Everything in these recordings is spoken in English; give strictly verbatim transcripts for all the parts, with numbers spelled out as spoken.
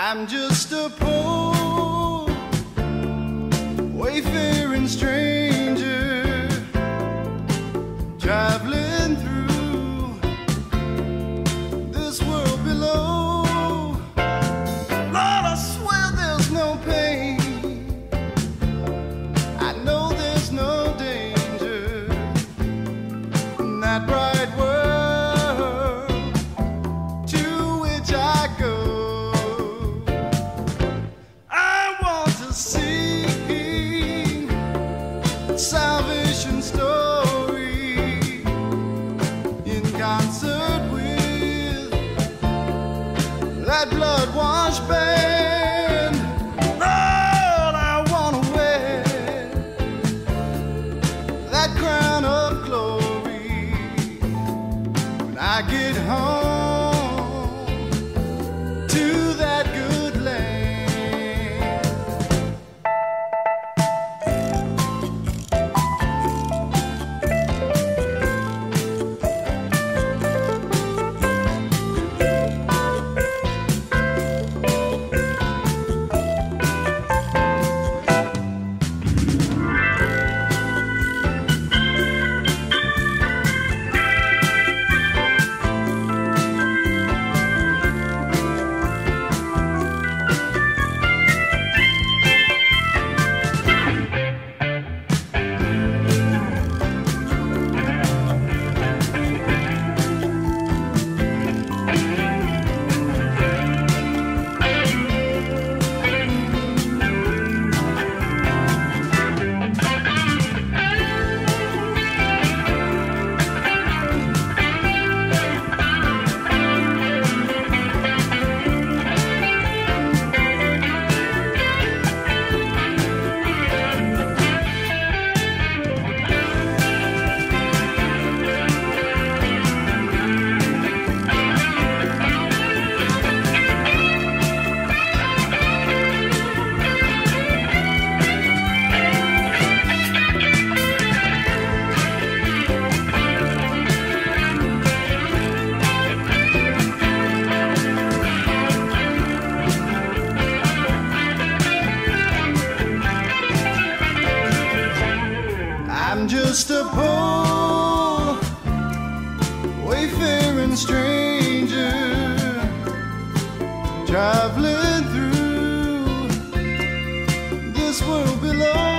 I'm just a poor, wayfaring stranger, traveling through this world below. Lord, I swear there's no pain, I know there's no danger in that bright world to which I go. Salvation story in concert with that blood-washed band. Lord, I wanna wear that crown of glory when I get home to that good land. I'm just a poor, wayfaring stranger, traveling through this world below.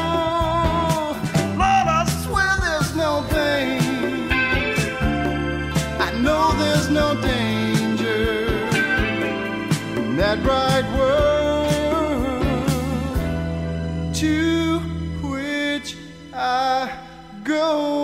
Lord, I swear there's no pain, I know there's no danger in that bright world to which I go.